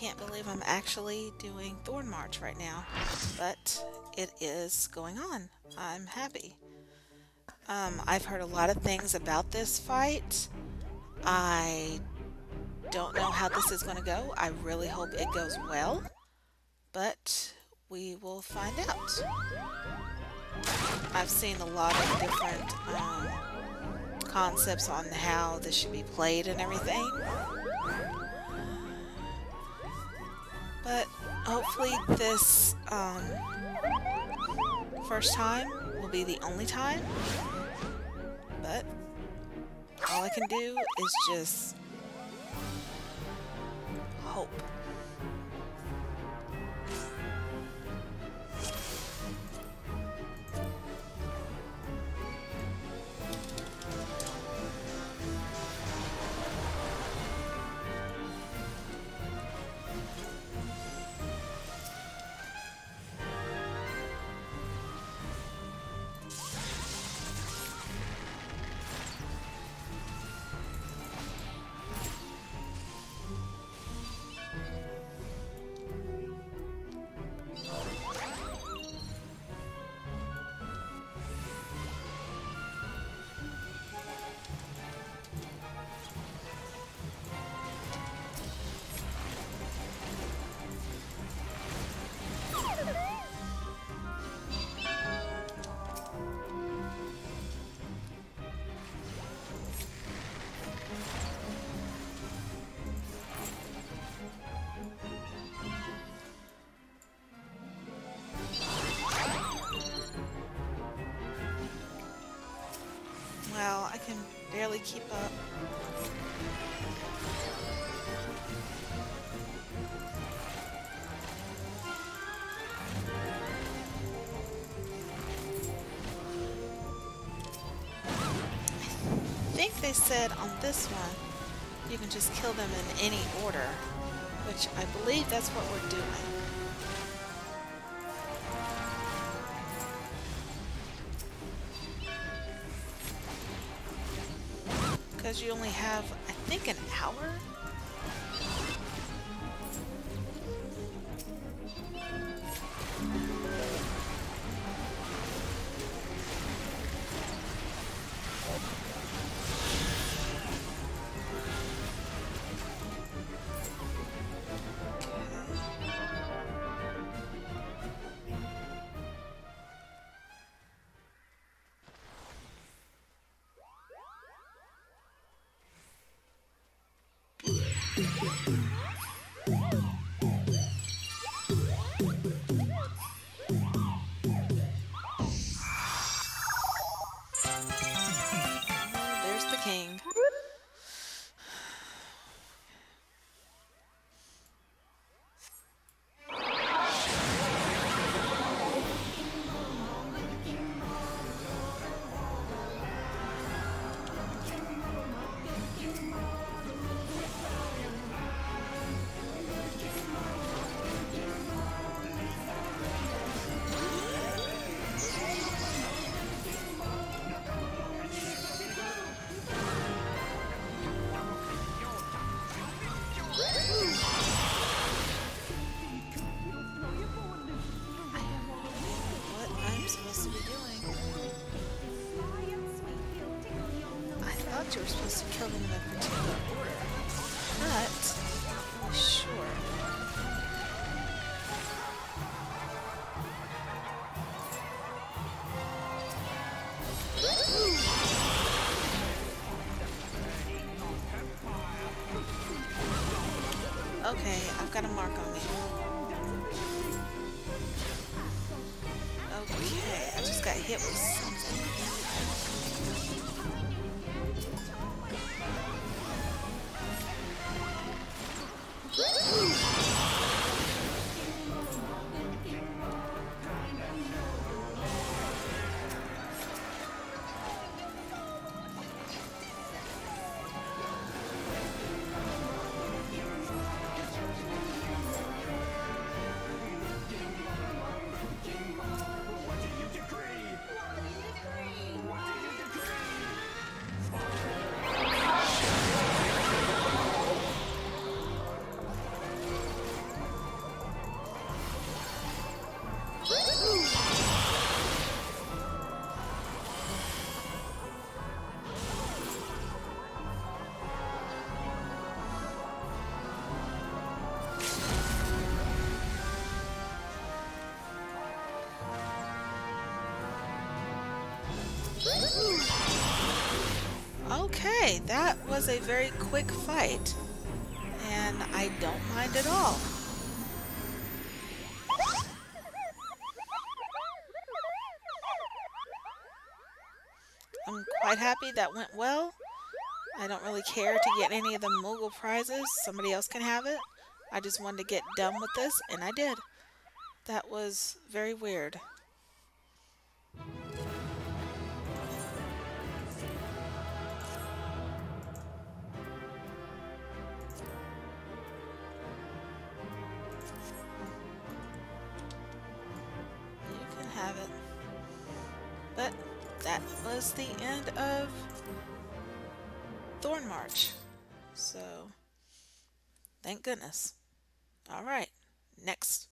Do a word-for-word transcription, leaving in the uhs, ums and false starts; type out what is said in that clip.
can't believe I'm actually doing Thornmarch right now, but it is going on. I'm happy. Um, I've heard a lot of things about this fight. I don't know how this is going to go. I really hope it goes well, but we will find out. I've seen a lot of different um, concepts on how this should be played and everything. But hopefully this um, first time will be the only time. But all I can do is just hope. Well, I can barely keep up. I think they said on this one you can just kill them in any order, which I believe that's what we're doing. Because you only have, I think, an hour? There's the king. You were supposed to kill them in a particular order, but sure. Okay, I've got a mark on me. Okay, I just got hit with something. that was a very quick fight, and I don't mind at all. I'm quite happy that went well. I don't really care to get any of the Moggle prizes. Somebody else can have it. I just wanted to get done with this, and I did. That was very weird. You can have it. But that was the end of Thornmarch. So, thank goodness. Alright, next.